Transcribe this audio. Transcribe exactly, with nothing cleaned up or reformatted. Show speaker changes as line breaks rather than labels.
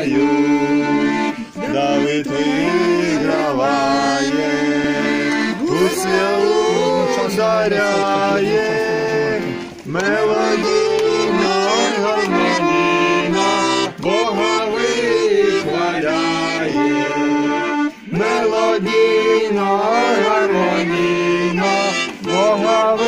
раю, Давид виграває, гусля ударяє, мелодійно, гармонійно Бога вихваляє, мелодійно, гармонійно Бога